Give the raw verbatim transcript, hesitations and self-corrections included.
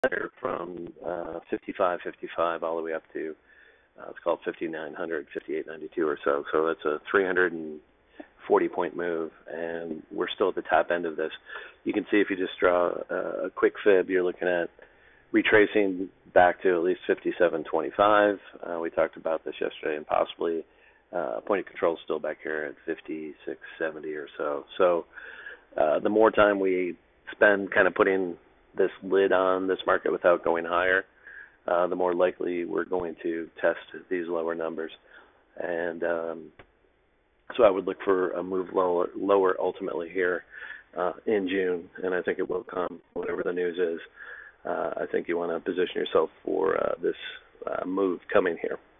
from uh, fifty-five fifty-five all the way up to uh, it's called fifty-nine hundred, fifty-eight ninety-two or so. So that's a three hundred forty point move, and we're still at the top end of this. You can see if you just draw a, a quick fib, you're looking at retracing back to at least fifty-seven twenty-five. Uh, we talked about this yesterday, and possibly uh, point of control still back here at fifty-six seventy or so. So uh, the more time we spend kind of putting this lid on this market without going higher, uh, the more likely we're going to test these lower numbers. And um, so I would look for a move lower, lower ultimately here uh, in June, and I think it will come, whatever the news is. Uh, I think you want to position yourself for uh, this uh, move coming here.